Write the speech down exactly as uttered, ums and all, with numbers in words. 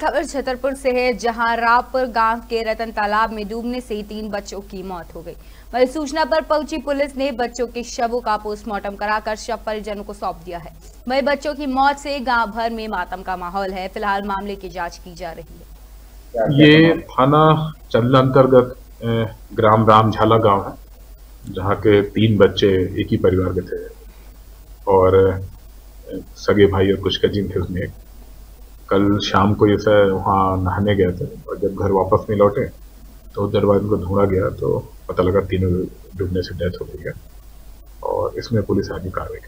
खबर छतरपुर से है, जहां रावपुर गांव के रतन तालाब में डूबने से तीन बच्चों की मौत हो गई। वहीं सूचना पर पहुंची पुलिस ने बच्चों के शवों का पोस्टमार्टम कराकर शव परिजनों को सौंप दिया है। वहीं बच्चों की मौत से गांव भर में मातम का माहौल है। फिलहाल मामले की जांच की जा रही है। ये थाना चंदला अंतर्गत ग्राम रामझाला गांव है, जहाँ के तीन बच्चे एक ही परिवार के थे और सगे भाई और कुछ कजिन थे उसमें। कल शाम को जैसे वहाँ नहाने गए थे और जब घर वापस नहीं लौटे तो उधर बाद उनको ढूंढा गया तो पता लगा तीनों डूबने से डेथ हो गई है और इसमें पुलिस आगे कार्रवाई